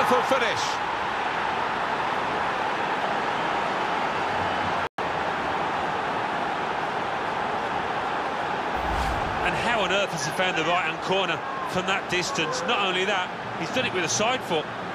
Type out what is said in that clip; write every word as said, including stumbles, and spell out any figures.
Wonderful finish. And how on earth has he found the right-hand corner from that distance? Not only that, he's done it with a side foot.